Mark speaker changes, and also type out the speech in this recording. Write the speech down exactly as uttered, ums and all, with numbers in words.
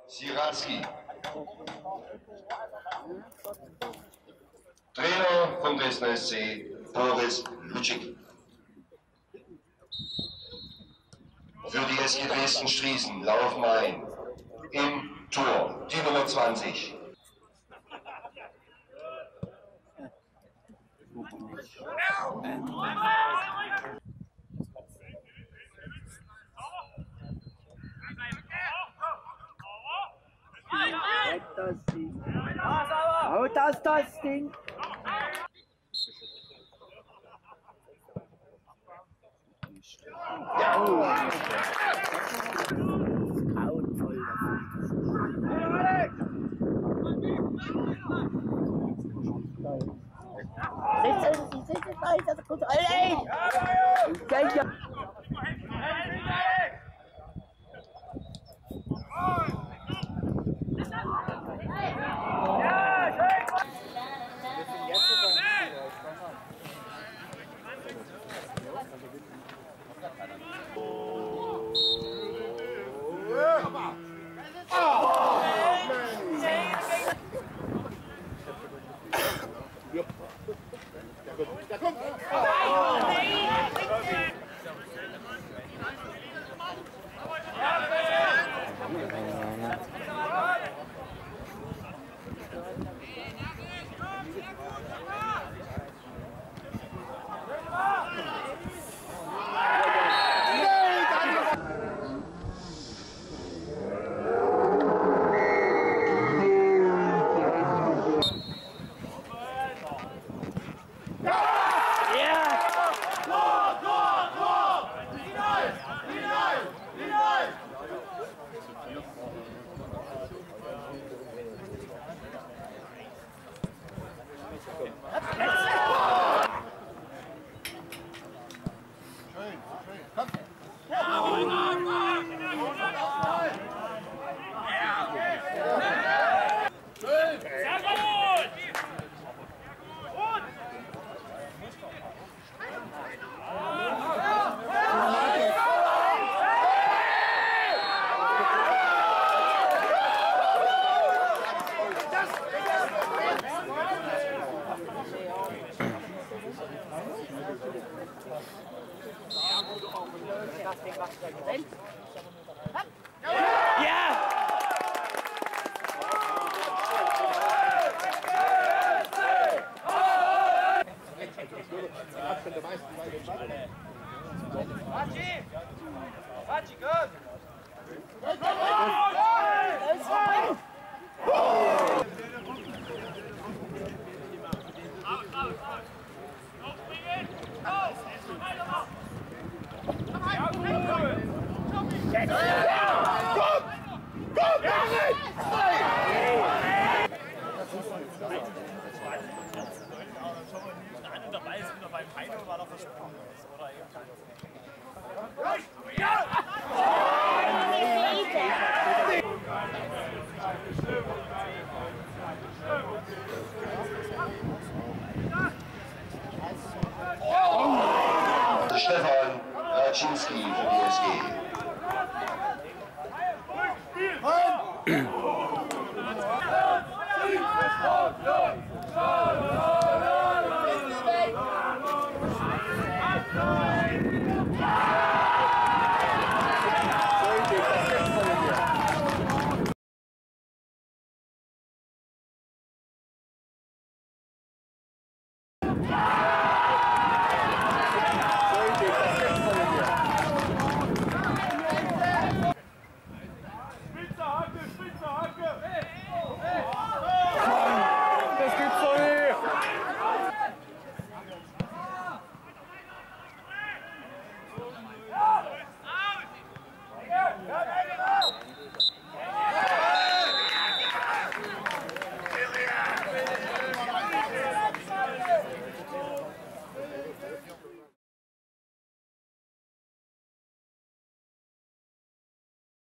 Speaker 1: Siratzki. Trainer vom Dresdner S C, Boris Lutschik. Für die S G Dresden Striesen laufen ein im Tor die Nummer zwanzig.
Speaker 2: Das Ding. Haut das das Ding. Ja. Oh. Grauenvoll. Sitzen, die sitzen gleich, das kommt alle.
Speaker 3: Da kommt!
Speaker 4: Partie! Partie, gut!
Speaker 5: Dabei ist wieder beim Heino, war doch versprochen.